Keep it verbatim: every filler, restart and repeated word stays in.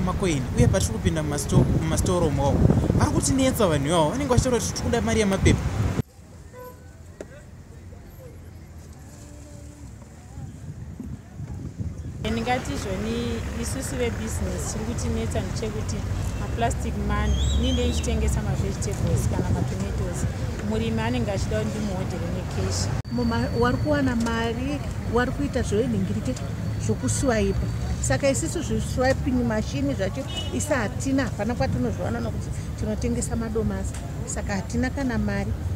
makoini uye patiri kupinda mumastoro mwawo vari kutinetsa vanhu ivavo vanenge vachitaura kuti tiri kuda mari yamapepa. Ndingati zvoni isusu vebusiness tiri kutinetsa ndechekuti maplastic money ninde ichitengesa mavegetables kana matomatoes murimi anenge achida kuti ndimuhodhere nekeshi wari kuwana mari wari kuita zvoenhingirike zvokuswaipa. Saka isisu zviswiping machine zvacho isa hatina, hapana kwatinozviwana nokuti tinotengesa madomasi, saka hatina kana mari.